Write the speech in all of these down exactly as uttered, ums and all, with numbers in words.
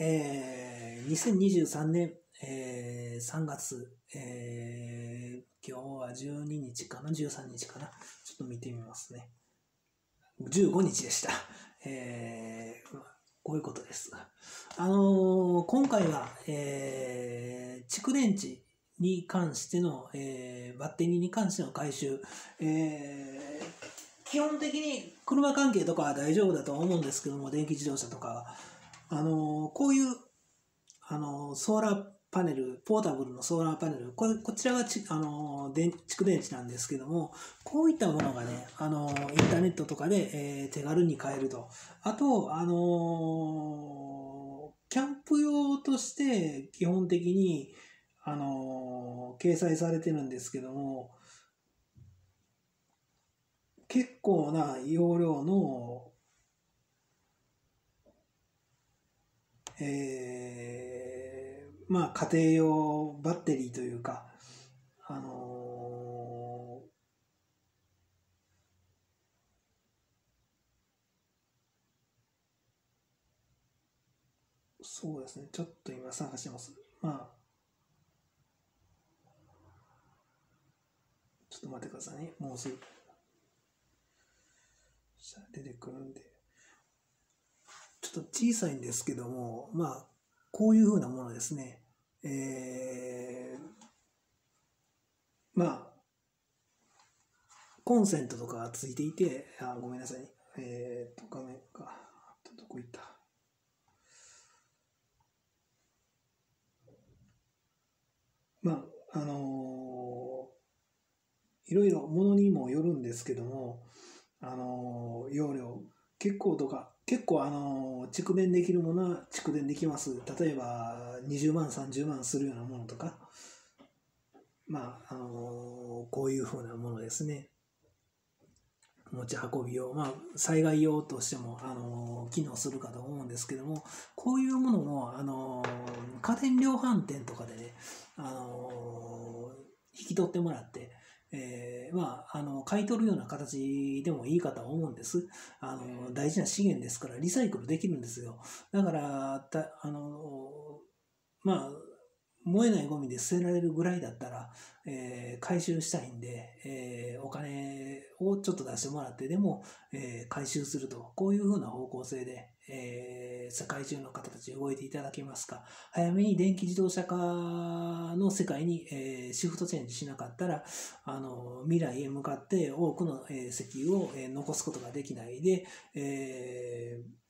えー、にせんにじゅうさんねん、えー、さんがつ、えー、今日はじゅうににちかな、じゅうさんにちかな。ちょっと見てみますね。じゅうごにちでした。えー、こういうことです。あのー、今回は、えー、蓄電池に関しての、えー、バッテリーに関しての回収、えー、基本的に車関係とかは大丈夫だと思うんですけども、電気自動車とかは、あのー、こういう、あのー、ソーラーパネル、ポータブルのソーラーパネル、これこちらがち、あのー、電蓄電池なんですけども、こういったものがね、あのー、インターネットとかで、えー、手軽に買えると。あと、あのー、キャンプ用として基本的に、あのー、掲載されてるんですけども、結構な容量の、えー、まあ家庭用バッテリーというか、あのー、そうですね、ちょっと今探してます。まあ、ちょっと待ってくださいね、もうすぐ出てくるんで。ちょっと小さいんですけども、まあ、こういうふうなものですね。えー、まあ、コンセントとかがついていて、あ、ごめんなさい。えー、っと、画面が、どこ行った。まあ、あのー、いろいろものにもよるんですけども、あのー、容量、結構とか、結構あのー、蓄電できるものは蓄電できます。例えば、にじゅうまん、さんじゅうまんするようなものとか、まあ、あのー、こういうふうなものですね。持ち運び用、まあ、災害用としても、あのー、機能するかと思うんですけども、こういうものも、あのー、家電量販店とかでね、あのー、引き取ってもらって、えー、まあ、あの、買い取るような形でもいいかと思うんです。あの、大事な資源ですから、リサイクルできるんですよ。だから、たあの、まあ、燃えないゴミで捨てられるぐらいだったら、えー回収したいんで、えーお金をちょっと出してもらってでも、えー回収すると、こういうふうな方向性で、えー世界中の方たち動いていただけますか。早めに電気自動車化の世界に、えーシフトチェンジしなかったら、あの未来へ向かって多くの、えー石油を、えー残すことができないで、えー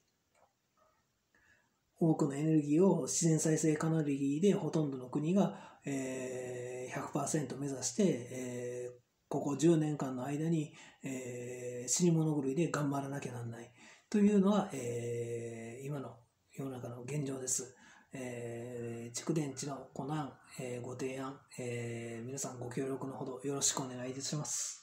多くのエネルギーを自然再生可能エネルギーでほとんどの国が、えー、ひゃくパーセント 目指して、えー、ここじゅうねんかんの間に、えー、死に物狂いで頑張らなきゃなんないというのは、えー、今の世の中の現状です。えー、蓄電池のご難、えー、ご提案、えー、皆さんご協力のほどよろしくお願いいたします。